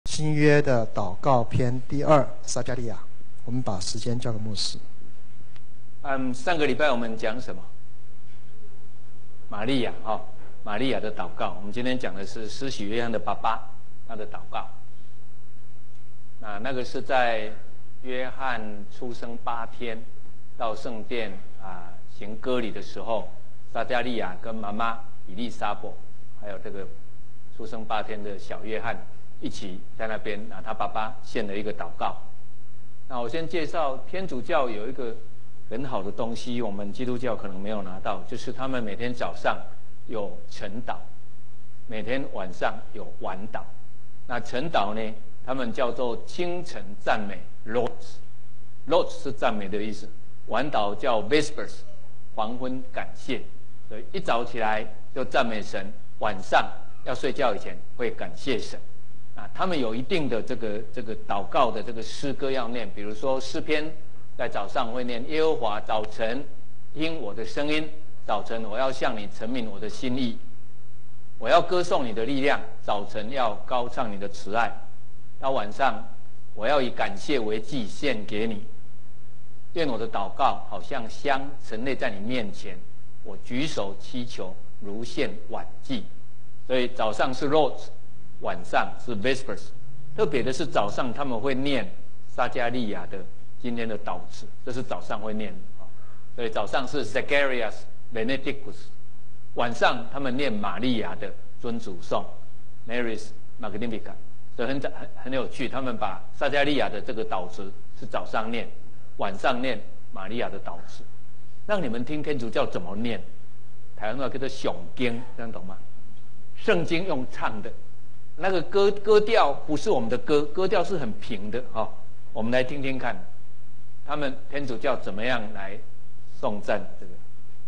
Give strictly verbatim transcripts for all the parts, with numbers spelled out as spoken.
新约的祷告篇第二，撒迦利亚。我们把时间交给牧师。 嗯，上个礼拜我们讲什么？玛利亚哈、哦，玛利亚的祷告。我们今天讲的是施洗约翰的爸爸他的祷告。那那个是在约翰出生八天到圣殿啊行割礼的时候，撒迦利亚跟妈妈以利沙伯，还有这个出生八天的小约翰一起在那边拿他爸爸献了一个祷告。那我先介绍天主教有一个很好的东西，我们基督教可能没有拿到，就是他们每天早上有晨祷，每天晚上有晚祷。那晨祷呢，他们叫做清晨赞美 （Lauds），Lauds 是赞美的意思。晚祷叫 Vespers， 黄昏感谢。所以一早起来就赞美神，晚上要睡觉以前会感谢神。啊，他们有一定的这个这个祷告的这个诗歌要念，比如说诗篇在早上会念耶和华早晨听我的声音，早晨我要向你陈明我的心意，我要歌颂你的力量，早晨要高唱你的慈爱，到晚上我要以感谢为祭献给你，愿我的祷告好像香陈列在你面前，我举手祈求如献晚祭。所以早上是 Lauds， 晚上是 Vespers。 特别的是早上他们会念撒迦利亚的今天的祷词，这是早上会念的。所以早上是 Zacharias Benedictus， 晚上他们念玛利亚的尊主颂 Mary's Magnificat。 所以很很很有趣，他们把撒迦利亚的这个祷词是早上念，晚上念玛利亚的祷词，让你们听天主教怎么念。台湾话叫做诵经，这样懂吗？圣经用唱的，那个歌歌调不是我们的歌，歌调是很平的哈、哦。我们来听听看，他们天主教怎么样来颂赞这个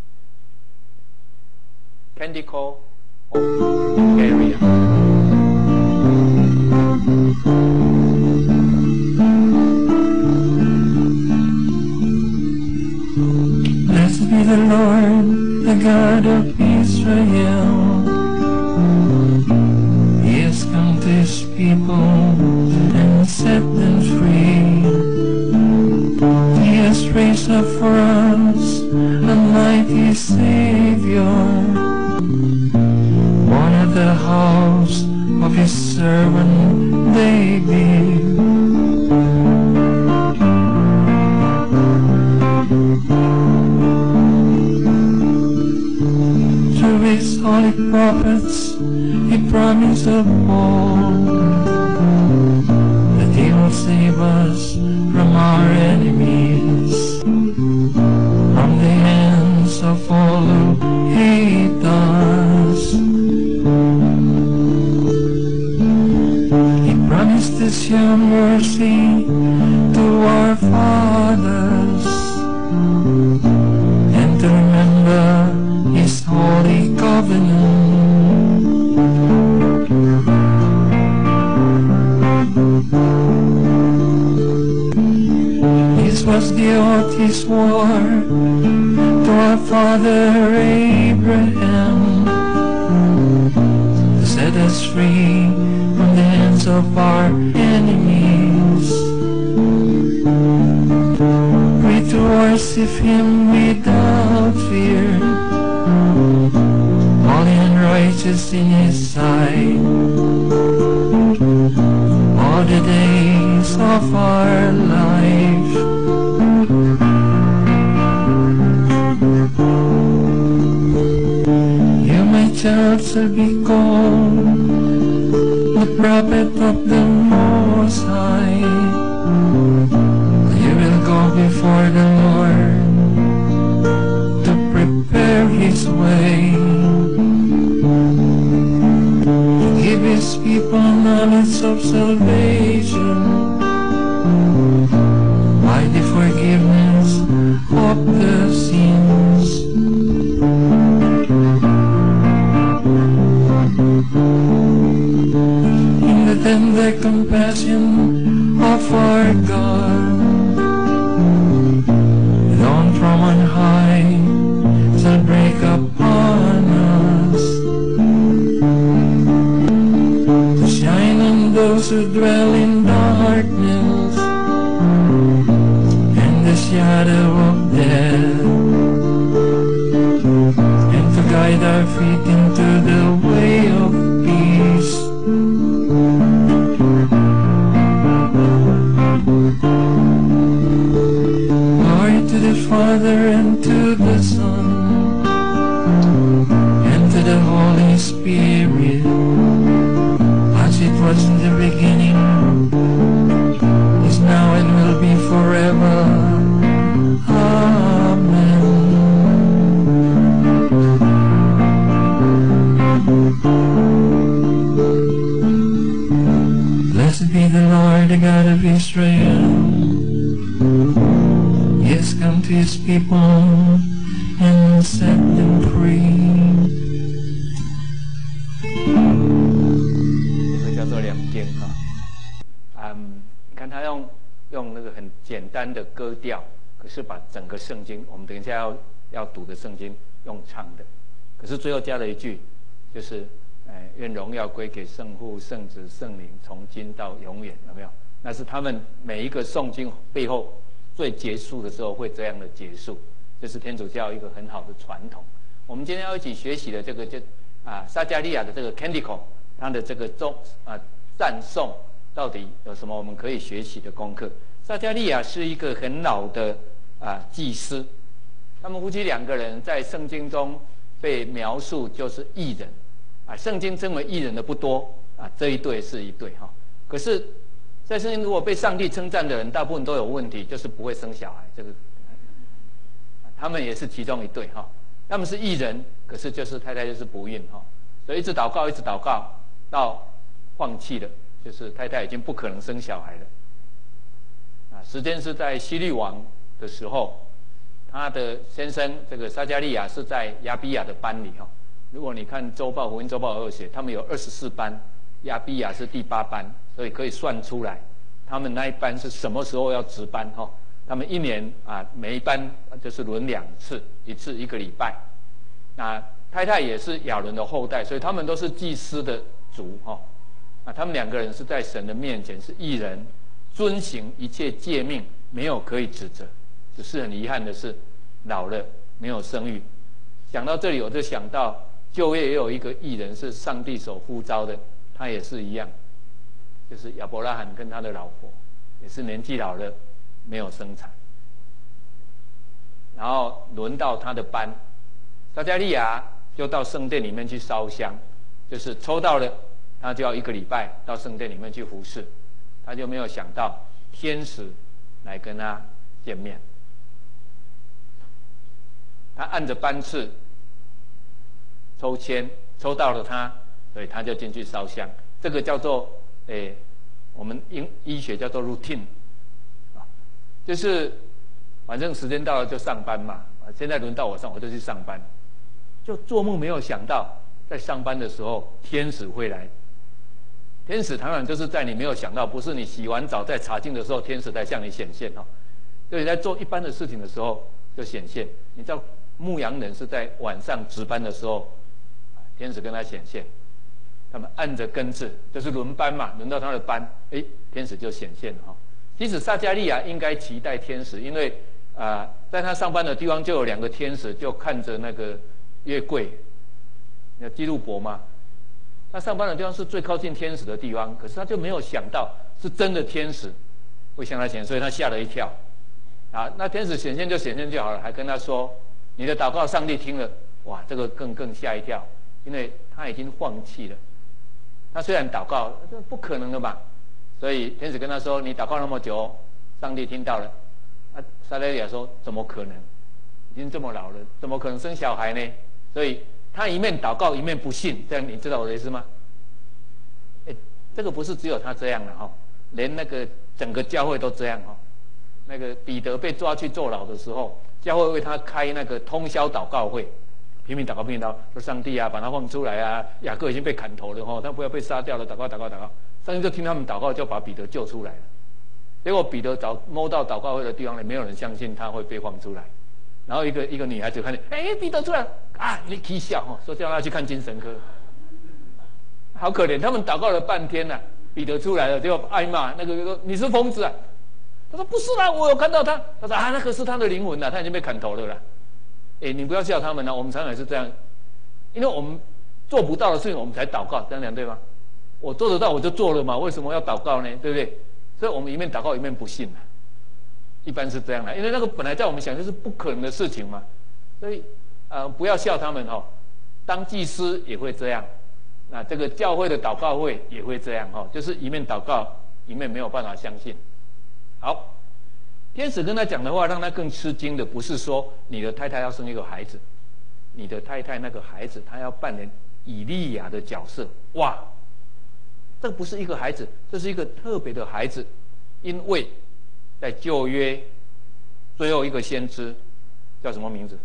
Canticle of Bulgaria。 Blessed be the Lord, the God of Israel. He has come to his people and set them free. He has raised up for us a mighty Savior, born of the house of his servant David. Through his holy prophets he promised of old that he will save us from our enemies, from the hands of all who hate us. He promised this your mercy to our fathers, and to remember his holy covenant. This was the oath he swore to our father Abraham, to set us free from the hands of our enemies. Free to worship him without fear, holy and righteous in his sight, all the days of our life. You, my child, shall be called the prophet of the Most High. You will go before the Lord to prepare his way, to give his people knowledge of salvation by the forgiveness of their sins. In the tender compassion of our God, dawn from on high shall break upon us, to shine on those who dwell in darkness and the shadow of death, and to guide our feet into the way of peace. Glory to the Father and to the Son and to the Holy Spirit, as it was in the beginning, is now and will be forever. Amen. Blessed be the Lord, the God of Israel. He has come to his people and set them free. 这个叫做两经哈，嗯，你看他用用那个很简单的歌调，可是把整个圣经，我们等一下要要读的圣经用唱的，可是最后加了一句，就是，哎，愿荣耀归给圣父、圣子、圣灵，从今到永远，有没有？那是他们每一个诵经背后最结束的时候会这样的结束，这是天主教一个很好的传统。我们今天要一起学习的这个就啊撒迦利亚的这个 Canticle， 它的这个颂啊赞颂到底有什么我们可以学习的功课？撒迦利亚是一个很老的啊祭司，他们夫妻两个人在圣经中被描述就是义人啊，圣经称为义人的不多啊，这一对是一对哈，可是。在圣经如果被上帝称赞的人，大部分都有问题，就是不会生小孩。这个，他们也是其中一对哈。他们是义人，可是就是太太就是不孕哈，所以一直祷告，一直祷告，到放弃了，就是太太已经不可能生小孩了。啊，时间是在希律王的时候，他的先生这个撒迦利亚是在亚比亚的班里哈。如果你看周报福音周报有写，他们有二十四班，亚比亚是第八班。所以可以算出来，他们那一班是什么时候要值班哈？他们一年啊，每一班就是轮两次，一次一个礼拜。那太太也是亚伦的后代，所以他们都是祭司的族哈。啊，他们两个人是在神的面前是义人，遵行一切诫命，没有可以指责。只是很遗憾的是，老了没有生育。想到这里，我就想到旧约也有一个义人是上帝所呼召的，他也是一样。就是亚伯拉罕跟他的老婆，也是年纪老了，没有生产。然后轮到他的班，撒迦利亚就到圣殿里面去烧香，就是抽到了，他就要一个礼拜到圣殿里面去服侍。他就没有想到天使来跟他见面，他按着班次抽签，抽到了他，所以他就进去烧香。这个叫做诶，我们医医学叫做 routine， 啊，就是反正时间到了就上班嘛。现在轮到我上，我就去上班。就做梦没有想到，在上班的时候天使会来。天使当然就是在你没有想到，不是你洗完澡在查经的时候，天使在向你显现哦。就你在做一般的事情的时候就显现。你知道牧羊人是在晚上值班的时候，天使跟他显现。他们按着根治，就是轮班嘛，轮到他的班，哎，天使就显现了哈。其实撒迦利亚应该期待天使，因为啊、呃，在他上班的地方就有两个天使，就看着那个月桂，那基路伯嘛。他上班的地方是最靠近天使的地方，可是他就没有想到是真的天使会向他显现，所以他吓了一跳。啊，那天使显现就显现就好了，还跟他说：“你的祷告，上帝听了。”哇，这个更更吓一跳，因为他已经放弃了。他虽然祷告，这不可能的嘛，所以天使跟他说：“你祷告那么久，上帝听到了。”啊，撒迦利亚说：“怎么可能？已经这么老了，怎么可能生小孩呢？”所以他一面祷告一面不信，这样你知道我的意思吗？哎，这个不是只有他这样了哈，连那个整个教会都这样哈。那个彼得被抓去坐牢的时候，教会为他开那个通宵祷告会。拼命祷告，拼命祷告，说上帝啊，把他放出来啊！雅各已经被砍头了哈，他不要被杀掉了。祷告，祷告，祷告，上帝就听他们祷告，就把彼得救出来了。结果彼得找摸到祷告会的地方，没有人相信他会被放出来。然后一个一个女孩子看见，哎，彼得出来啊，你起笑哈，说叫他去看精神科。好可怜，他们祷告了半天了、啊， 彼得出来了，就挨骂，那个说你是疯子啊。他说不是啦，我有看到他。他说啊，那个是他的灵魂啦，他已经被砍头了啦。哎，你不要笑他们啦，我们常常也是这样，因为我们做不到的事情，我们才祷告，这样讲对吗？我做得到我就做了嘛，为什么要祷告呢？对不对？所以我们一面祷告一面不信啊，一般是这样的，因为那个本来在我们想就是不可能的事情嘛。所以呃，不要笑他们哦，当祭司也会这样，那这个教会的祷告会也会这样哦，就是一面祷告一面没有办法相信。好，天使跟他讲的话，让他更吃惊的不是说你的太太要生一个孩子，你的太太那个孩子他要扮演以利亚的角色。哇，这不是一个孩子，这是一个特别的孩子，因为在旧约最后一个先知叫什么名字？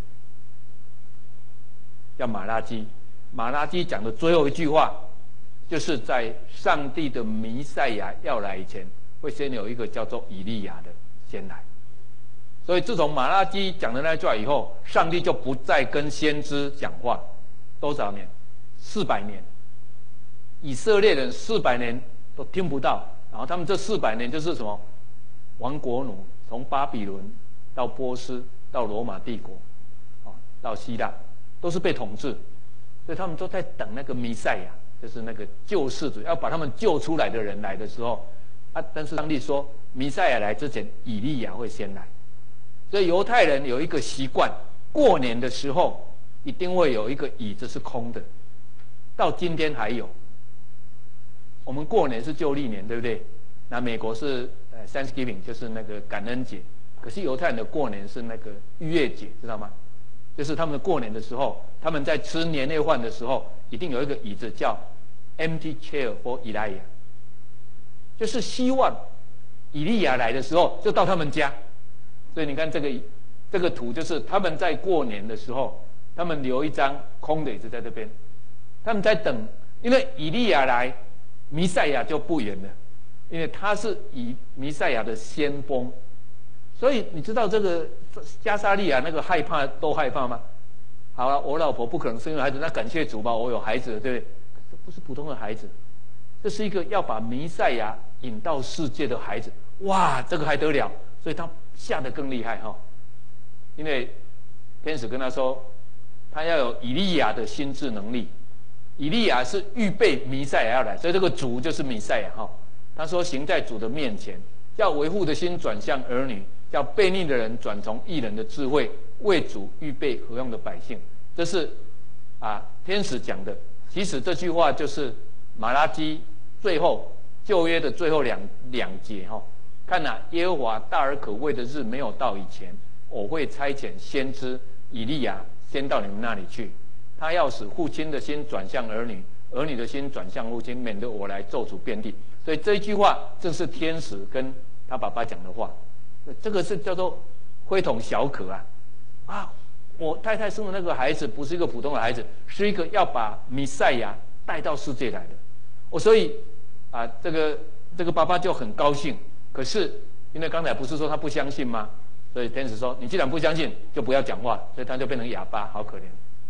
叫马拉基。马拉基讲的最后一句话，就是在上帝的弥赛亚要来以前，会先有一个叫做以利亚的先来。所以自从马拉基讲的那句话以后，上帝就不再跟先知讲话。多少年？四百年。以色列人四百年都听不到，然后他们这四百年就是什么？亡国奴，从巴比伦到波斯，到罗马帝国，啊，到希腊，都是被统治，所以他们都在等那个弥赛亚，就是那个救世主，要把他们救出来的人来的时候，啊，但是上帝说，弥赛亚来之前，以利亚会先来，所以犹太人有一个习惯，过年的时候一定会有一个椅子是空的，到今天还有。我们过年是旧历年，对不对？那美国是呃 Thanksgiving， 就是那个感恩节。可是犹太人的过年是那个逾越节，知道吗？就是他们过年的时候，他们在吃年夜饭的时候，一定有一个椅子叫 empty chair for Elijah， 就是希望以利亚来的时候就到他们家。所以你看这个这个图，就是他们在过年的时候，他们留一张空的椅子在这边，他们在等，因为以利亚来。弥赛亚就不远了，因为他是以弥赛亚的先锋，所以你知道这个加沙利亚那个害怕都害怕吗？好了，我老婆不可能生个孩子，那感谢主吧，我有孩子了，对不对？这不是普通的孩子，这是一个要把弥赛亚引到世界的孩子。哇，这个还得了？所以他吓得更厉害哈、哦，因为天使跟他说，他要有以利亚的心智能力。以利亚是预备弥赛亚要来，所以这个主就是弥赛亚哈。他说行在主的面前，叫为父的心转向儿女，叫悖逆的人转从义人的智慧，为主预备合用的百姓。这是啊天使讲的。其实这句话就是马拉基最后旧约的最后两两节哈。看哪、啊，耶和华大而可畏的日没有到以前，我会差遣先知以利亚先到你们那里去。他要使父亲的心转向儿女，儿女的心转向父亲，免得我来咒诅遍地。所以这一句话正是天使跟他爸爸讲的话。这个是叫做非同小可啊！啊，我太太生的那个孩子不是一个普通的孩子，是一个要把弥赛亚带到世界来的。我所以啊，这个这个爸爸就很高兴。可是因为刚才不是说他不相信吗？所以天使说：“你既然不相信，就不要讲话。”所以他就变成哑巴，好可怜。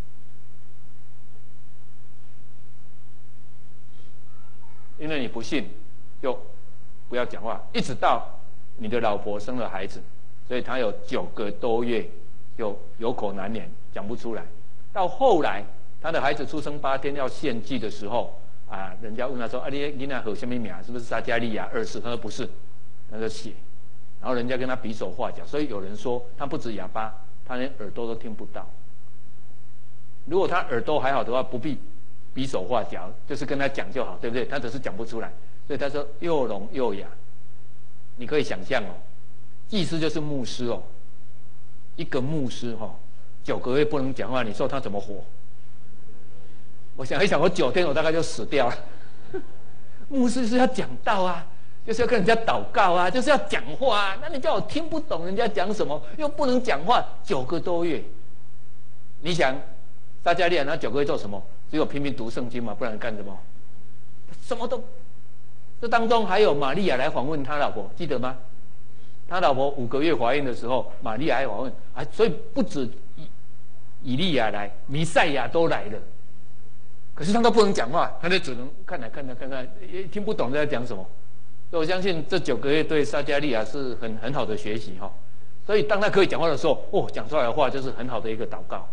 因为你不信，就不要讲话，一直到你的老婆生了孩子，所以他有九个多月就有口难言，讲不出来。到后来，他的孩子出生八天要献祭的时候，啊，人家问他说：“啊，你你那和什么名？是不是撒加利亚二世？”他说：“不是，他说写。”然后人家跟他比手画脚，所以有人说他不止哑巴，他连耳朵都听不到。如果他耳朵还好的话，不必比手画脚，就是跟他讲就好，对不对？他只是讲不出来，所以他说又聋又哑。你可以想象哦，祭司就是牧师哦，一个牧师哦，九个月不能讲话，你说他怎么活？我想一想，我九天我大概就死掉了。牧师是要讲道啊，就是要跟人家祷告啊，就是要讲话啊。那你叫我听不懂人家讲什么，又不能讲话，九个多月，你想撒加利亚那九个月做什么？只有拼命读圣经嘛，不然干什么？什么都。这当中还有玛利亚来访问他老婆，记得吗？他老婆五个月怀孕的时候，玛利亚来访问啊，所以不止以以利亚来，弥赛亚都来了。 可是他都不能讲话，他就只能看来看来看看，也听不懂在讲什么。所以我相信这九个月对撒迦利亚是很很好的学习哈。所以当他可以讲话的时候，哦，讲出来的话就是很好的一个祷告。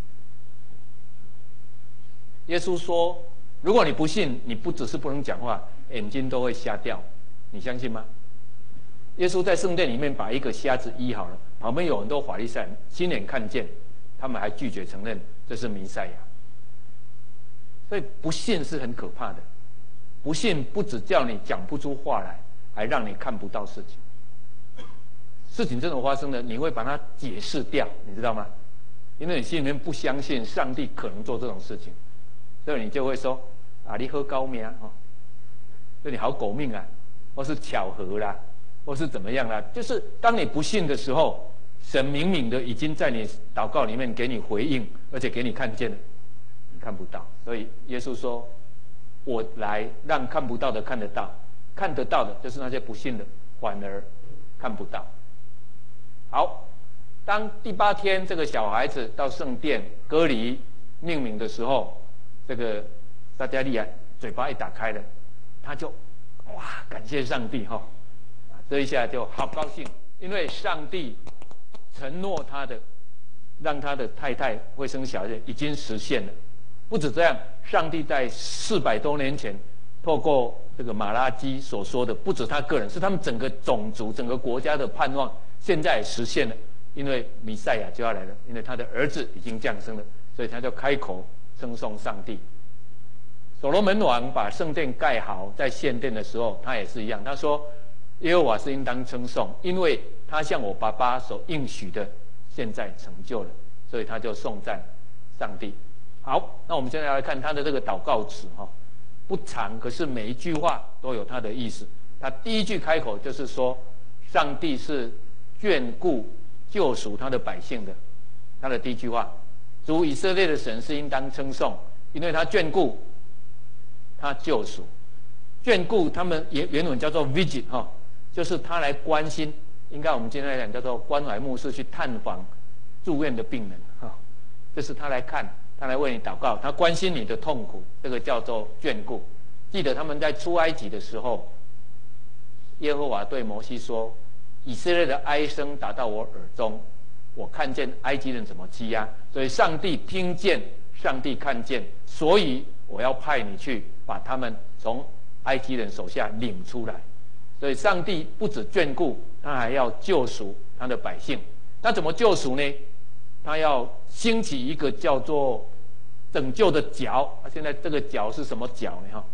耶稣说，如果你不信，你不只是不能讲话，眼睛都会瞎掉，你相信吗？耶稣在圣殿里面把一个瞎子医好了，旁边有很多法利赛人亲眼看见，他们还拒绝承认这是弥赛亚。所以不信是很可怕的，不信不只叫你讲不出话来，还让你看不到事情。事情这种发生的，你会把它解释掉，你知道吗？因为你心里面不相信上帝可能做这种事情，所以你就会说啊，你喝高命哦，对你好狗命啊，或是巧合啦，或是怎么样啦。就是当你不信的时候，神明明的已经在你祷告里面给你回应，而且给你看见了，你看不到。所以耶稣说，我来让看不到的看得到，看得到的就是那些不信的反而看不到。好，当第八天这个小孩子到圣殿割礼命名的时候，这个撒迦利亚嘴巴一打开了，他就哇感谢上帝哈、哦，这一下就好高兴，因为上帝承诺他的，让他的太太会生小孩已经实现了。不止这样，上帝在四百多年前透过这个马拉基所说的，不止他个人，是他们整个种族、整个国家的盼望，现在实现了。因为弥赛亚就要来了，因为他的儿子已经降生了，所以他就开口称颂上帝。所罗门王把圣殿盖好，在献殿的时候，他也是一样，他说：“耶和华是应当称颂，因为他向我爸爸所应许的，现在成就了。”所以他就颂赞上帝。好，那我们现在来看他的这个祷告词哈，不长，可是每一句话都有他的意思。他第一句开口就是说，上帝是眷顾救赎他的百姓的。他的第一句话，主以色列的神是应当称颂，因为他眷顾，他救赎，眷顾他们原原文叫做 visit 哈，就是他来关心，应该我们今天来讲叫做关怀牧师去探访住院的病人哈，这是他来看，他来为你祷告，他关心你的痛苦，这个叫做眷顾。记得他们在出埃及的时候，耶和华对摩西说，以色列的哀声达到我耳中，我看见埃及人怎么欺压，所以上帝听见，上帝看见，所以我要派你去把他们从埃及人手下领出来。所以上帝不只眷顾，他还要救赎他的百姓。他怎么救赎呢？他要兴起一个叫做拯救的脚。现在这个脚是什么脚呢？哈，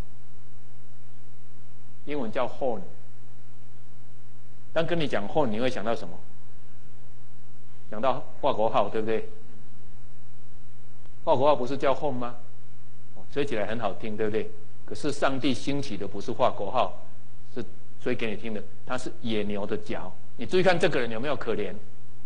英文叫 horn。当跟你讲 horn， 你会想到什么？想到华国号，对不对？华国号不是叫 horn 吗？哦，吹起来很好听，对不对？可是上帝兴起的不是华国号，是吹给你听的，它是野牛的角。你注意看这个人有没有可怜？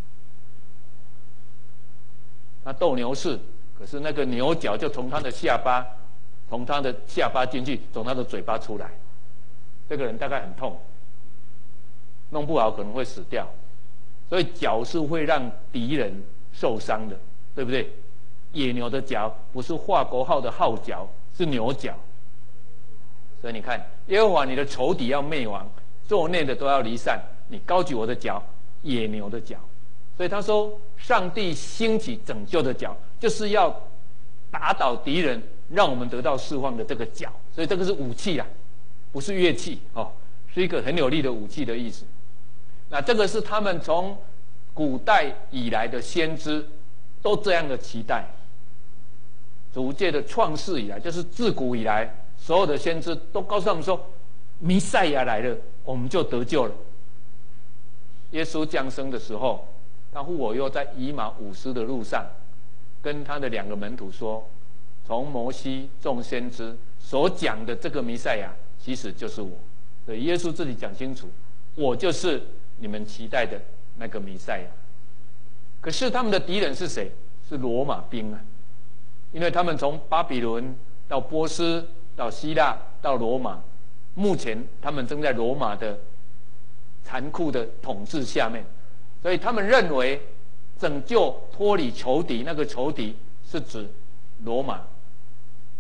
他斗牛士，可是那个牛角就从他的下巴，从他的下巴进去，从他的嘴巴出来。这个人大概很痛，弄不好可能会死掉。所以角是会让敌人受伤的，对不对？野牛的角不是华国号的号角，是牛角。所以你看，耶和华你的仇敌要灭亡，作内的都要离散。你高举我的角，野牛的角。所以他说，上帝兴起拯救的角，就是要打倒敌人，让我们得到释放的这个角。所以这个是武器啊，不是乐器哦，是一个很有力的武器的意思。那这个是他们从古代以来的先知都这样的期待。主界的创世以来，就是自古以来，所有的先知都告诉他们说，弥赛亚来了，我们就得救了。耶稣降生的时候，他忽我又在以马忤斯的路上，跟他的两个门徒说，从摩西众先知所讲的这个弥赛亚，其实就是我。所以耶稣自己讲清楚，我就是你们期待的那个弥赛亚。可是他们的敌人是谁？是罗马兵啊！因为他们从巴比伦到波斯到希腊到罗马，目前他们正在罗马的残酷的统治下面，所以他们认为拯救脱离仇敌，那个仇敌是指罗马。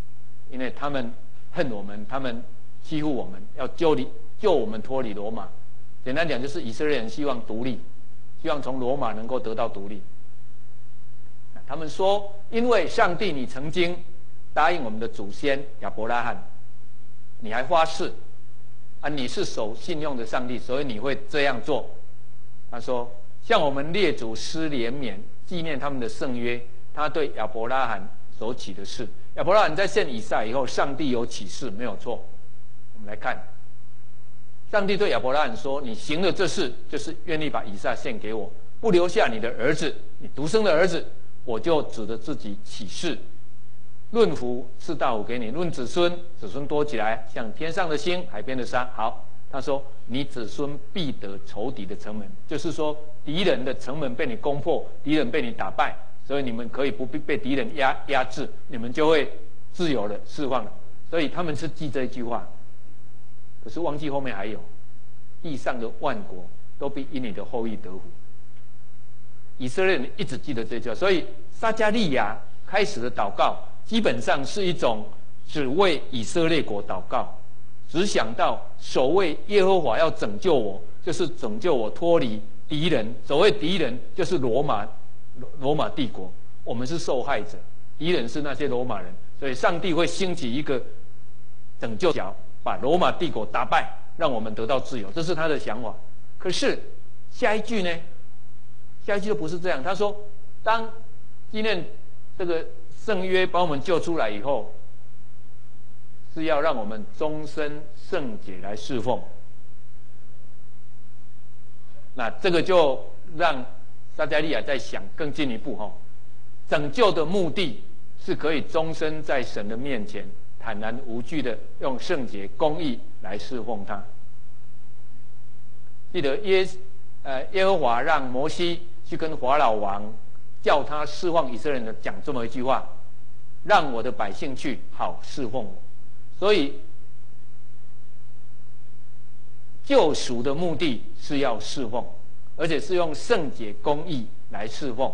因为他们恨我们，他们欺负我们，要救离救我们脱离罗马。简单讲，就是以色列人希望独立，希望从罗马能够得到独立。他们说，因为上帝你曾经答应我们的祖先亚伯拉罕，你还发誓啊，你是守信用的上帝，所以你会这样做。他说，向我们列祖施怜悯，纪念他们的圣约，他对亚伯拉罕所起的誓。亚伯拉罕在献以撒以后，上帝有启示，没有错。我们来看，上帝对亚伯拉罕说：“你行了这事，就是愿意把以撒献给我，不留下你的儿子，你独生的儿子，我就指着自己起誓。论福赐大福给你，论子孙，子孙多起来，像天上的星，海边的沙。”好，他说：“你子孙必得仇敌的城门，就是说敌人的城门被你攻破，敌人被你打败。”所以你们可以不必被敌人压压制，你们就会自由了、释放了。所以他们是记这一句话，可是忘记后面还有：地上的万国都必因你的后裔得福。以色列人一直记得这句话，所以撒迦利亚开始的祷告，基本上是一种只为以色列国祷告，只想到守卫耶和华要拯救我，就是拯救我脱离敌人。所谓敌人，就是罗马。罗马帝国，我们是受害者，敌人是那些罗马人，所以上帝会兴起一个拯救角，把罗马帝国打败，让我们得到自由，这是他的想法。可是下一句呢？下一句就不是这样。他说，当纪念这个圣约把我们救出来以后，是要让我们终身圣洁来侍奉。那这个就让撒迦利亚在想更进一步哈，拯救的目的是可以终身在神的面前坦然无惧的用圣洁公义来侍奉他。记得耶呃耶和华让摩西去跟法老王叫他释放以色列人，讲这么一句话：让我的百姓去，好侍奉我。所以救赎的目的是要侍奉，而且是用圣洁公义来侍奉。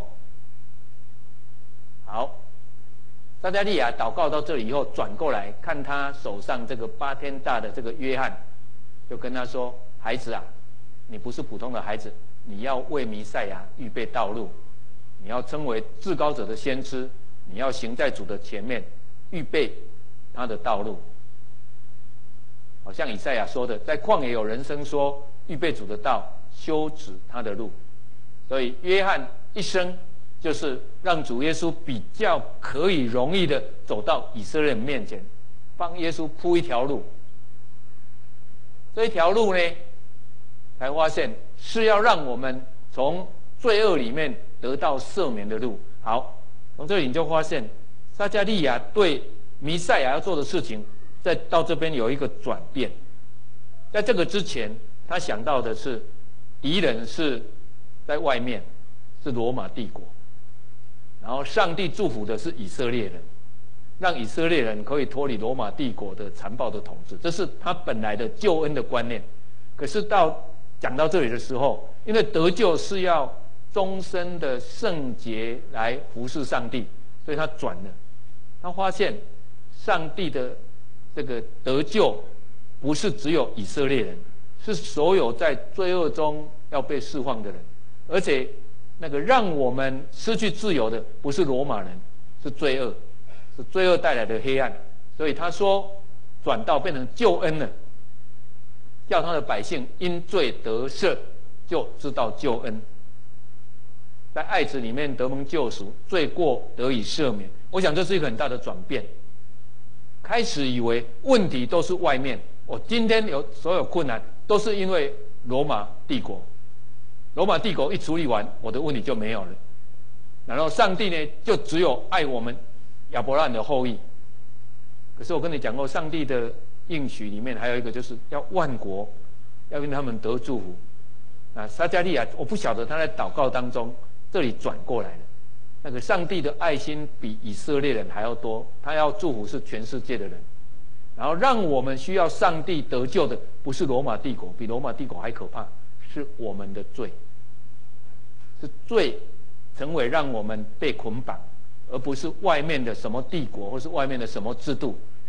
好，撒迦利亚祷告到这里以后，转过来看他手上这个八天大的这个约翰，就跟他说：“孩子啊，你不是普通的孩子，你要为弥赛亚预备道路，你要称为至高者的先知，你要行在主的前面，预备他的道路。”好像以赛亚说的，在旷野有人声说：“预备主的道，修直他的路。”所以约翰一生就是让主耶稣比较可以容易的走到以色列人面前，帮耶稣铺一条路。这一条路呢，才发现是要让我们从罪恶里面得到赦免的路。好，从这里你就发现撒迦利亚对弥赛亚要做的事情，再到这边有一个转变。在这个之前，他想到的是敌人是在外面，是罗马帝国，然后上帝祝福的是以色列人，让以色列人可以脱离罗马帝国的残暴的统治，这是他本来的救恩的观念。可是到讲到这里的时候，因为得救是要终身的圣洁来服侍上帝，所以他转了。他发现上帝的这个得救不是只有以色列人，是所有在罪恶中要被释放的人，而且那个让我们失去自由的不是罗马人，是罪恶，是罪恶带来的黑暗。所以他说转到变成救恩了，叫他的百姓因罪得赦，就知道救恩，在爱子里面得蒙救赎，罪过得以赦免。我想这是一个很大的转变。开始以为问题都是外面，我今天有所有困难都是因为罗马帝国，罗马帝国一处理完，我的问题就没有了。然后上帝呢，就只有爱我们亚伯拉罕的后裔。可是我跟你讲过，上帝的应许里面还有一个，就是要万国要因他们得祝福。啊，撒迦利亚，我不晓得他在祷告当中这里转过来了。那个上帝的爱心比以色列人还要多，他要祝福是全世界的人。然后让我们需要上帝得救的，不是罗马帝国，比罗马帝国还可怕，是我们的罪，是罪成为让我们被捆绑，而不是外面的什么帝国或是外面的什么制度，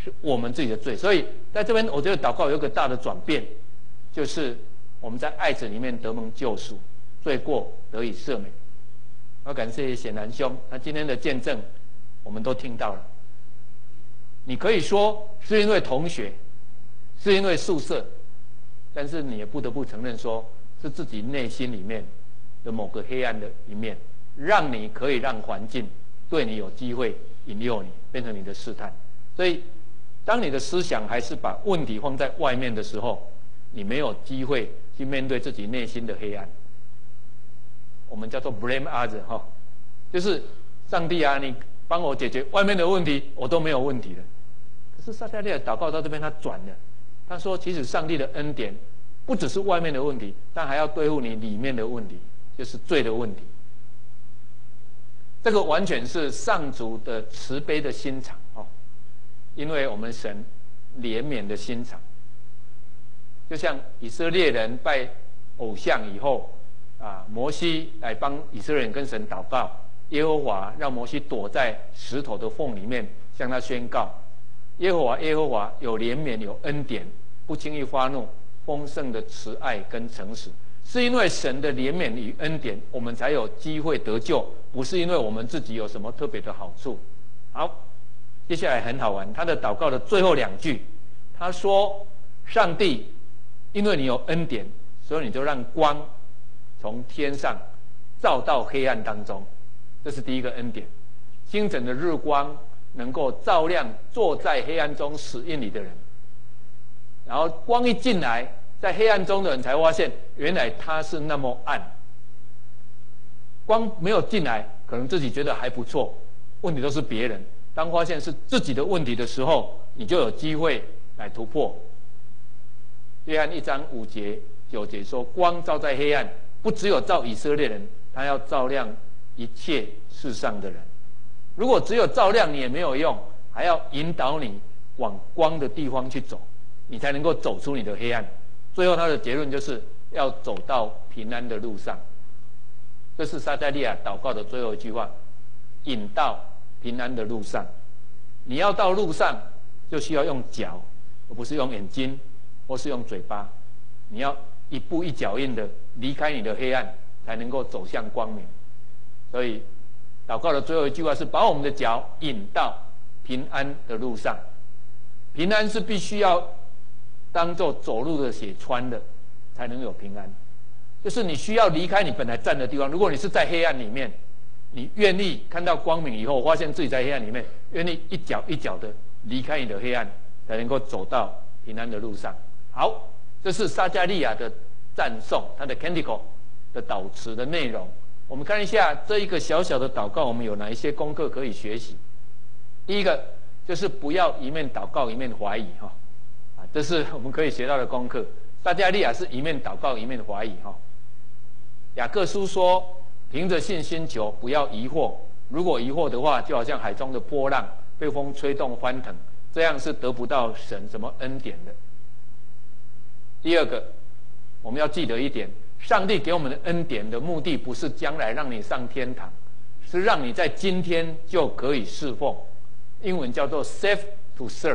是我们自己的罪。所以在这边，我觉得祷告有一个大的转变，就是我们在爱子里面得蒙救赎，罪过得以赦免。我感谢显然兄，他今天的见证我们都听到了。你可以说是因为同学，是因为宿舍，但是你也不得不承认说，是自己内心里面的某个黑暗的一面，让你可以让环境对你有机会引诱你，变成你的试探。所以，当你的思想还是把问题放在外面的时候，你没有机会去面对自己内心的黑暗。我们叫做 blame other 哈，就是上帝啊，你帮我解决外面的问题，我都没有问题了。可是撒迦利亚祷告到这边，他转了，他说，其实上帝的恩典不只是外面的问题，但还要对付你里面的问题，就是罪的问题。这个完全是上主的慈悲的心肠哦，因为我们神怜悯的心肠，就像以色列人拜偶像以后。啊，摩西来帮以色列人跟神祷告，耶和华让摩西躲在石头的缝里面，向他宣告：耶和华，耶和华有怜悯，有恩典，不轻易发怒，丰盛的慈爱跟诚实。是因为神的怜悯与恩典，我们才有机会得救，不是因为我们自己有什么特别的好处。好，接下来很好玩，他的祷告的最后两句，他说：上帝，因为你有恩典，所以你就让光从天上照到黑暗当中，这是第一个恩典。清晨的日光能够照亮坐在黑暗中死荫里的人，然后光一进来，在黑暗中的人才发现，原来它是那么暗。光没有进来，可能自己觉得还不错，问题都是别人。当发现是自己的问题的时候，你就有机会来突破。约翰一章五节九节说，光照在黑暗，不只有照以色列人，他要照亮一切世上的人。如果只有照亮你也没有用，还要引导你往光的地方去走，你才能够走出你的黑暗。最后他的结论就是要走到平安的路上。这是撒迦利亚祷告的最后一句话，引到平安的路上。你要到路上，就需要用脚，而不是用眼睛或是用嘴巴。你要一步一脚印的离开你的黑暗，才能够走向光明。所以祷告的最后一句话是把我们的脚引到平安的路上。平安是必须要当作走路的血穿的，才能有平安。就是你需要离开你本来站的地方。如果你是在黑暗里面，你愿意看到光明以后，发现自己在黑暗里面，愿意一脚一脚的离开你的黑暗，才能够走到平安的路上。好，这是撒迦利亚的赞颂，他的 Canticle 的祷词的内容。我们看一下这一个小小的祷告，我们有哪一些功课可以学习？第一个就是不要一面祷告一面怀疑哈，啊，这是我们可以学到的功课。撒迦利亚是一面祷告一面怀疑哈。雅各书说，凭着信心求，不要疑惑。如果疑惑的话，就好像海中的波浪被风吹动翻腾，这样是得不到神什么恩典的。第二个，我们要记得一点，上帝给我们的恩典的目的不是将来让你上天堂，是让你在今天就可以侍奉。英文叫做 save to serve。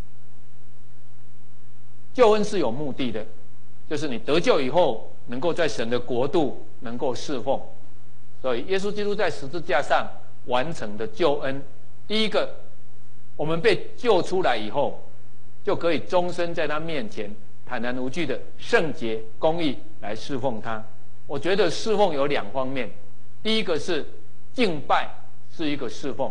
救恩是有目的的，就是你得救以后能够在神的国度能够侍奉。所以耶稣基督在十字架上完成的救恩，第一个，我们被救出来以后，就可以终身在他面前坦然无惧的圣洁公义来侍奉他。我觉得侍奉有两方面，第一个是敬拜，是一个侍奉。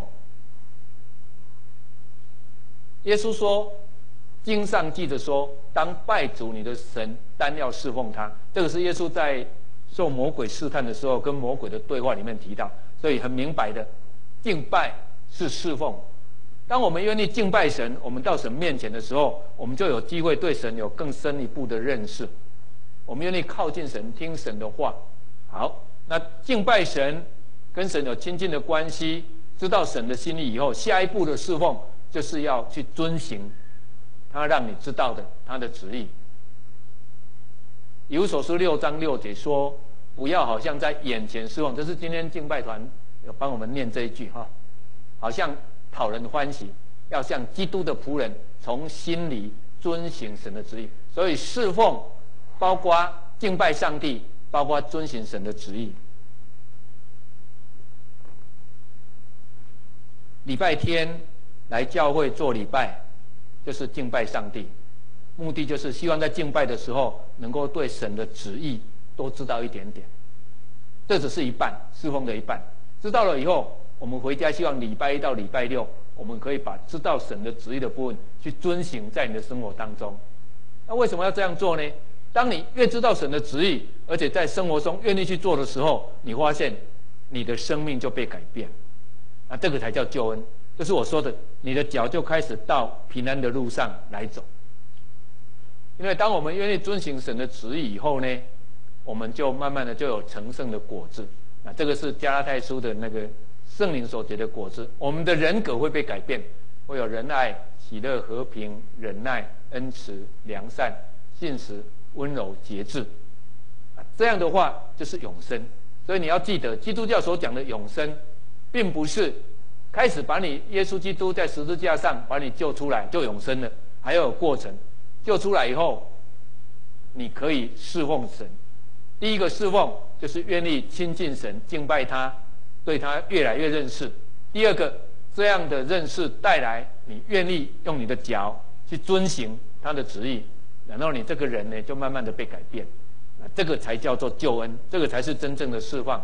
耶稣说，经上记着说，当拜主你的神，单要侍奉他。这个是耶稣在受魔鬼试探的时候跟魔鬼的对话里面提到，所以很明白的，敬拜是侍奉。当我们愿意敬拜神，我们到神面前的时候，我们就有机会对神有更深一步的认识。我们愿意靠近神，听神的话。好，那敬拜神，跟神有亲近的关系，知道神的心意以后，下一步的侍奉就是要去遵行他让你知道的他的旨意。以弗所书六章六节说，不要好像在眼前侍奉，这是今天敬拜团有帮我们念这一句哈，好像讨人欢喜， 要像基督的仆人，从心里遵行神的旨意。所以侍奉包括敬拜上帝，包括遵行神的旨意。礼拜天来教会做礼拜，就是敬拜上帝，目的就是希望在敬拜的时候，能够对神的旨意多知道一点点。这只是一半，侍奉的一半。知道了以后，我们回家希望礼拜一到礼拜六，我们可以把知道神的旨意的部分去遵行在你的生活当中。那为什么要这样做呢？当你越知道神的旨意，而且在生活中愿意去做的时候，你发现你的生命就被改变。那这个才叫救恩，就是我说的，你的脚就开始到平安的路上来走。因为当我们愿意遵行神的旨意以后呢，我们就慢慢的就有成圣的果子。那这个是加拉太书的那个圣灵所结的果子，我们的人格会被改变，会有仁爱、喜乐、和平、忍耐、恩慈、良善、信实、温柔、节制。这样的话就是永生。所以你要记得，基督教所讲的永生，并不是开始把你耶稣基督在十字架上把你救出来就永生了，还要有过程。救出来以后，你可以侍奉神。第一个侍奉就是愿意亲近神，敬拜他，对他越来越认识。第二个，这样的认识带来你愿意用你的脚去遵行他的旨意，然后你这个人呢就慢慢的被改变。啊，这个才叫做救恩，这个才是真正的释放。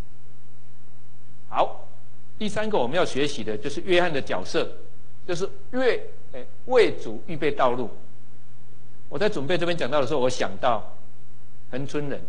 好，第三个我们要学习的就是约翰的角色，就是为诶为主预备道路。我在准备这边讲到的时候，我想到恒春人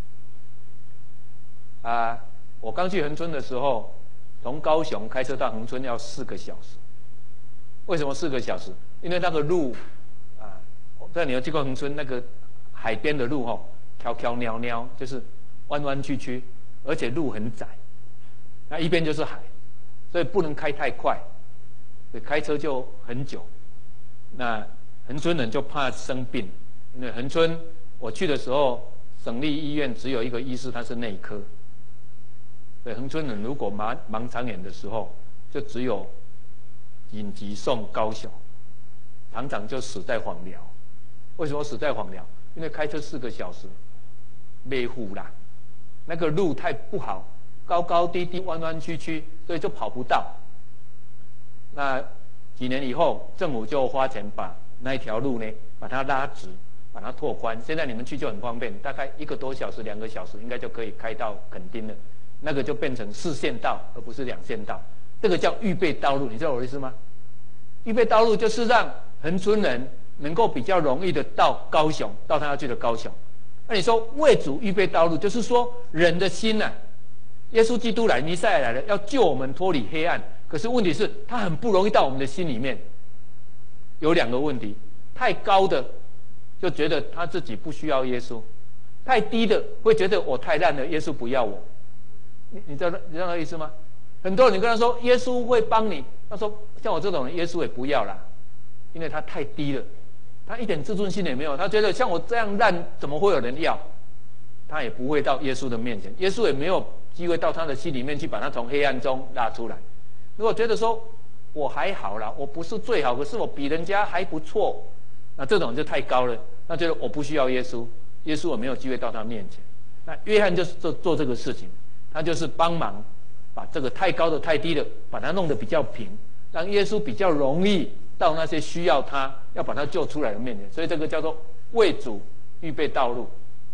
啊，我刚去恒春的时候，从高雄开车到恒春要四个小时。为什么四个小时？因为那个路啊，我不知道你有去过恒春那个海边的路吼，迢迢袅袅，就是弯弯曲曲，而且路很窄，那一边就是海，所以不能开太快，所以开车就很久。那恒春人就怕生病，因为恒春我去的时候，省立医院只有一个医师，他是内科。所以恒春人如果盲盲肠炎的时候，就只有紧急送高雄，常常就死在枋寮。为什么死在枋寮？因为开车四个小时，没护啦，那个路太不好，高高低低，弯弯曲曲，所以就跑不到。那几年以后，政府就花钱把那一条路呢，把它拉直，把它拓宽。现在你们去就很方便，大概一个多小时、两个小时，应该就可以开到垦丁了。那个就变成四线道，而不是两线道。这个叫预备道路，你知道我的意思吗？预备道路就是让恒春人能够比较容易的到高雄，到他要去的高雄。那你说为主预备道路，就是说人的心啊，耶稣基督来，弥赛亚来了，要救我们脱离黑暗。可是问题是，他很不容易到我们的心里面。有两个问题：太高的就觉得他自己不需要耶稣；太低的会觉得我太烂了，耶稣不要我。你你知道你知道那意思吗？很多人你跟他说耶稣会帮你，他说像我这种人，耶稣也不要啦，因为他太低了，他一点自尊心也没有，他觉得像我这样烂，怎么会有人要？他也不会到耶稣的面前，耶稣也没有机会到他的心里面去把他从黑暗中拉出来。如果觉得说我还好啦，我不是最好，可是我比人家还不错，那这种就太高了，那觉得我不需要耶稣，耶稣也没有机会到他面前。那约翰就是做做这个事情，他就是帮忙把这个太高的、太低的，把它弄得比较平，让耶稣比较容易到那些需要他、要把他救出来的面前。所以这个叫做为主预备道路。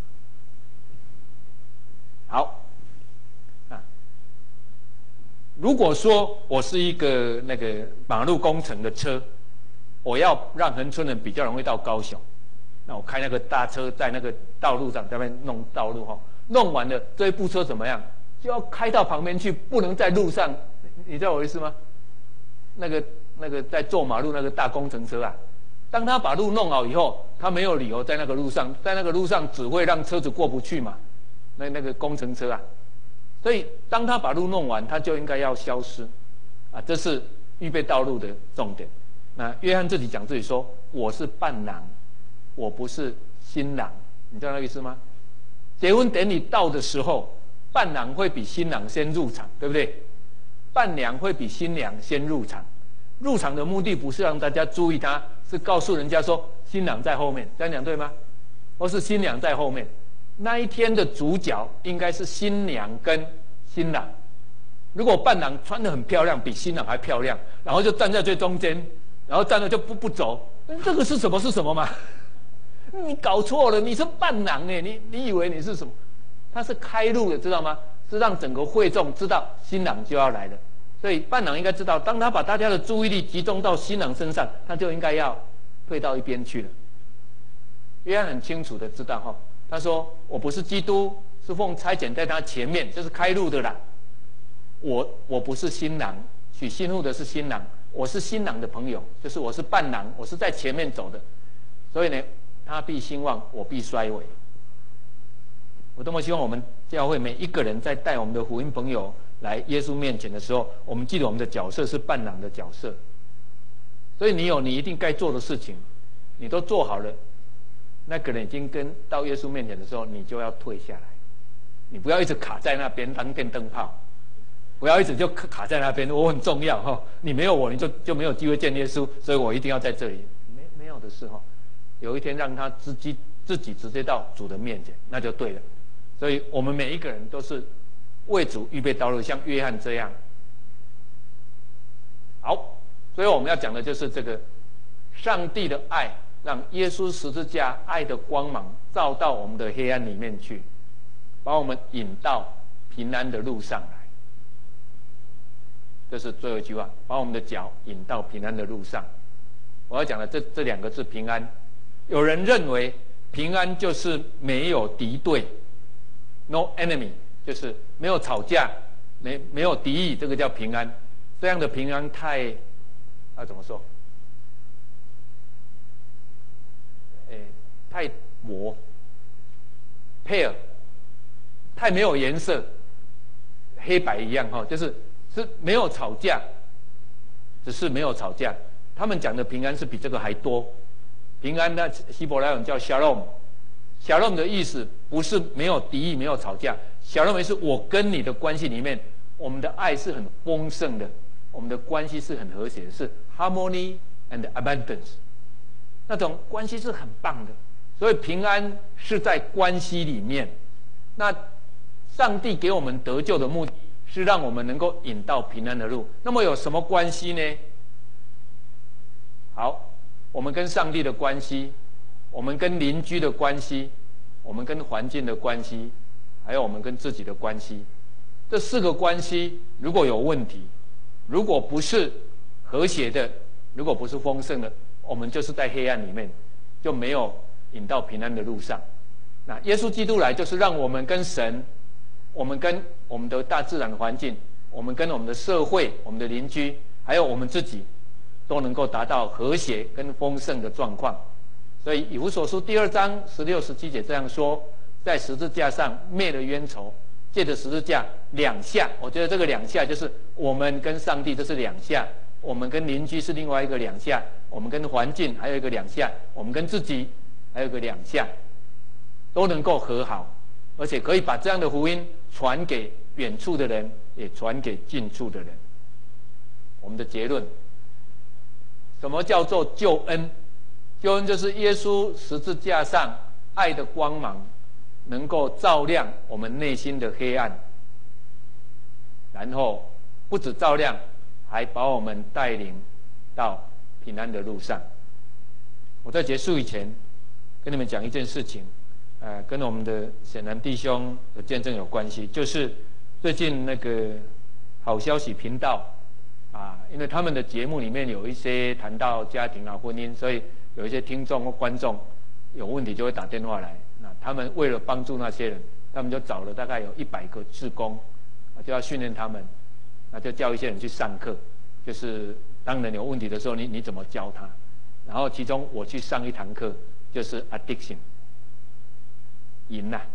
好。如果说我是一个那个马路工程的车，我要让恒春人比较容易到高雄，那我开那个大车在那个道路上在那边弄道路哈，弄完了这一部车怎么样？就要开到旁边去，不能在路上。你知道我意思吗？那个那个在做马路那个大工程车啊，当他把路弄好以后，他没有理由在那个路上，在那个路上只会让车子过不去嘛。那那个工程车啊。所以，当他把路弄完，他就应该要消失，啊，这是预备道路的重点。那约翰自己讲自己说：“我是伴郎，我不是新郎。”你知道那意思吗？结婚典礼到的时候，伴郎会比新郎先入场，对不对？伴娘会比新娘先入场。 入场的目的不是让大家注意他，是告诉人家说新郎在后面，这样讲对吗？或是新娘在后面？那一天的主角应该是新娘跟新郎。如果伴郎穿得很漂亮，比新郎还漂亮，然后就站在最中间，然后站着就不不走，这个是什么是什么吗？你搞错了，你是伴郎哎，你你以为你是什么？他是开路的，知道吗？是让整个会众知道新郎就要来了。所以伴郎应该知道，当他把大家的注意力集中到新郎身上，他就应该要退到一边去了。约翰很清楚的知道哈，他说：“我不是基督，是奉差遣在他前面，就是开路的啦。我我不是新郎，娶新妇的是新郎，我是新郎的朋友，就是我是伴郎，我是在前面走的。所以呢，他必兴旺，我必衰微。我多么希望我们教会每一个人在带我们的福音朋友来耶稣面前的时候，我们记得我们的角色是伴郎的角色。所以你有你一定该做的事情，你都做好了。”那个人已经跟到耶稣面前的时候，你就要退下来，你不要一直卡在那边当电灯泡，不要一直就卡在那边。我很重要哈，你没有我，你就就没有机会见耶稣，所以我一定要在这里。没没有的事哈，有一天让他自己自己直接到主的面前，那就对了。所以我们每一个人都是为主预备道路，像约翰这样。好，所以我们要讲的就是这个上帝的爱。让耶稣十字架爱的光芒照到我们的黑暗里面去，把我们引到平安的路上来。这是最后一句话，把我们的脚引到平安的路上。我要讲的这这两个字平安，有人认为平安就是没有敌对 ，no enemy， 就是没有吵架，没没有敌意，这个叫平安。这样的平安太，啊怎么说？太模 ，pale， 太没有颜色，黑白一样哈，就是是没有吵架，只是没有吵架。他们讲的平安是比这个还多。平安的希伯来文叫 shalom，shalom 的意思不是没有敌意、没有吵架。shalom 是我跟你的关系里面，我们的爱是很丰盛的，我们的关系是很和谐的，是 harmony and abundance， 那种关系是很棒的。所以平安是在关系里面。那上帝给我们得救的目的是让我们能够引到平安的路。那么有什么关系呢？好，我们跟上帝的关系，我们跟邻居的关系，我们跟环境的关系，还有我们跟自己的关系。这四个关系如果有问题，如果不是和谐的，如果不是丰盛的，我们就是在黑暗里面，就没有引到平安的路上。那耶稣基督来就是让我们跟神，我们跟我们的大自然环境，我们跟我们的社会、我们的邻居，还有我们自己，都能够达到和谐跟丰盛的状况。所以以弗所书第二章十六、十七节这样说：在十字架上灭了冤仇，借着十字架两下，我觉得这个两下就是我们跟上帝，这是两下；我们跟邻居是另外一个两下；我们跟环境还有一个两下；我们跟自己还有个两下，都能够和好，而且可以把这样的福音传给远处的人，也传给近处的人。我们的结论，什么叫做救恩？救恩就是耶稣十字架上爱的光芒，能够照亮我们内心的黑暗，然后不止照亮，还把我们带领到平安的路上。我在结束以前跟你们讲一件事情，呃，跟我们的显然弟兄的见证有关系，就是最近那个好消息频道啊，因为他们的节目里面有一些谈到家庭啊、婚姻，所以有一些听众或观众有问题就会打电话来。那他们为了帮助那些人，他们就找了大概有一百个志工，啊，就要训练他们，那就叫一些人去上课，就是当人有问题的时候，你你怎么教他？然后其中我去上一堂课，就是 addiction， 瘾呐、啊，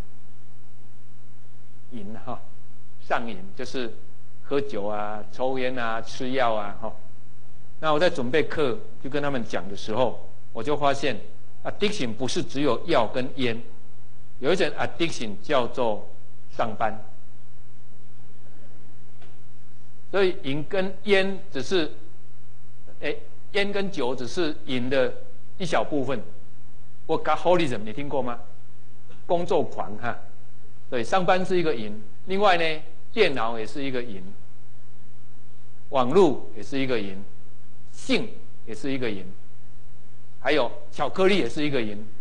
瘾哈、啊，上瘾就是喝酒啊、抽烟啊、吃药啊哈。那我在准备课就跟他们讲的时候，我就发现 addiction 不是只有药跟烟，有一种 addiction 叫做上班。所以瘾跟烟只是哎，烟跟酒只是瘾的一小部分。workaholism 你听过吗？工作狂哈，对，上班是一个瘾。另外呢，电脑也是一个瘾，网络也是一个瘾，性也是一个瘾，还有巧克力也是一个瘾，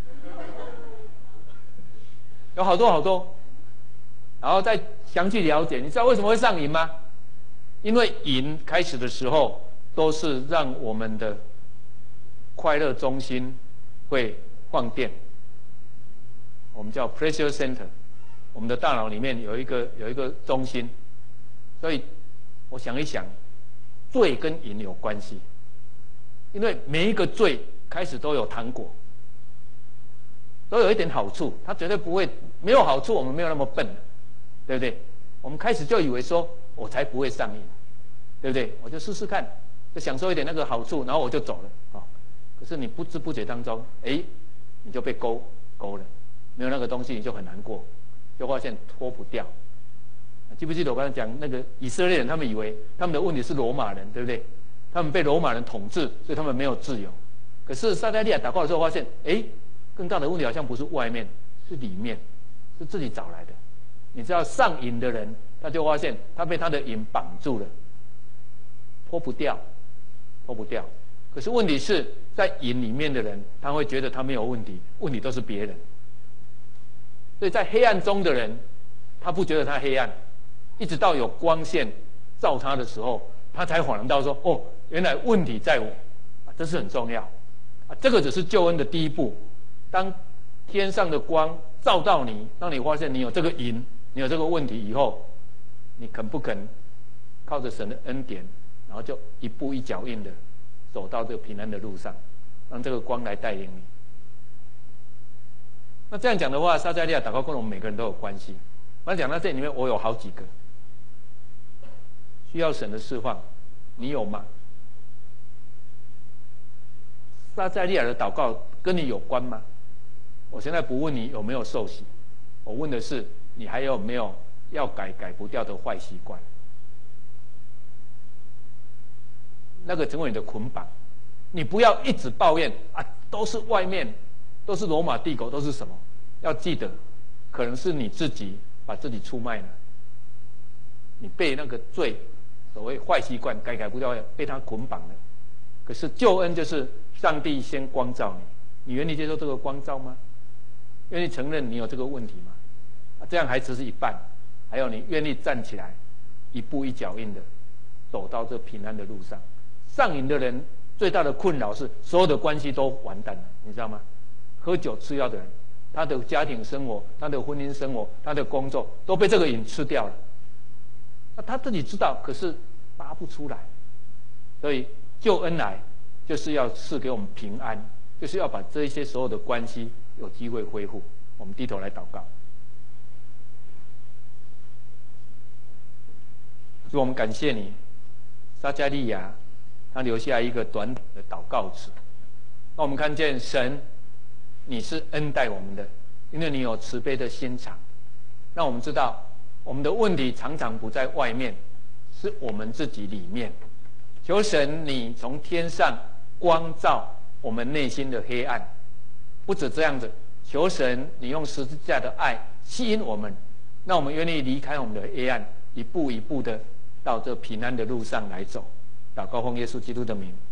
有好多好多。然后再详细了解，你知道为什么会上瘾吗？因为瘾开始的时候都是让我们的快乐中心会放电，我们叫 pleasure center， 我们的大脑里面有一个有一个中心，所以我想一想，罪跟瘾有关系，因为每一个罪开始都有糖果，都有一点好处，它绝对不会没有好处，我们没有那么笨，对不对？我们开始就以为说我才不会上瘾，对不对？我就试试看，就享受一点那个好处，然后我就走了啊、哦。可是你不知不觉当中，哎，你就被勾勾了，没有那个东西你就很难过，就发现脱不掉。记不记得我刚才讲那个以色列人，他们以为他们的问题是罗马人，对不对？他们被罗马人统治，所以他们没有自由。可是撒迦利亚祷告的时候发现，哎，更大的问题好像不是外面，是里面，是自己找来的。你知道上瘾的人，他就发现他被他的瘾绑住了，脱不掉，脱不掉。可是问题是在瘾里面的人，他会觉得他没有问题，问题都是别人。所以在黑暗中的人，他不觉得他黑暗，一直到有光线照他的时候，他才恍然到说：“哦，原来问题在我。”啊，这是很重要。啊，这个只是救恩的第一步。当天上的光照到你，让你发现你有这个瘾，你有这个问题以后，你肯不肯靠着神的恩典，然后就一步一脚印的走到这个平安的路上，让这个光来带领你。那这样讲的话，撒迦利亚祷告跟我们每个人都有关系。那讲到这里面，我有好几个需要神的释放，你有吗？撒迦利亚的祷告跟你有关吗？我现在不问你有没有受洗，我问的是你还有没有要改改不掉的坏习惯，那个成为你的捆绑。你不要一直抱怨啊，都是外面，都是罗马帝国，都是什么？要记得，可能是你自己把自己出卖了，你被那个罪，所谓坏习惯改改不掉，被他捆绑了。可是救恩就是上帝先光照你，你愿意接受这个光照吗？愿意承认你有这个问题吗？啊，这样还只是一半，还有你愿意站起来，一步一脚印的走到这平安的路上。上瘾的人最大的困扰是所有的关系都完蛋了，你知道吗？喝酒吃药的人，他的家庭生活、他的婚姻生活、他的工作都被这个瘾吃掉了。那他自己知道，可是拔不出来。所以救恩来就是要赐给我们平安，就是要把这一些所有的关系有机会恢复。我们低头来祷告。主，我们感谢你，撒迦利亚他留下一个短短的祷告词。那我们看见神，你是恩待我们的，因为你有慈悲的心肠，让我们知道我们的问题常常不在外面，是我们自己里面。求神你从天上光照我们内心的黑暗，不止这样子，求神你用十字架的爱吸引我们，让我们愿意离开我们的黑暗，一步一步的到这平安的路上来走。祷告奉耶稣基督的名。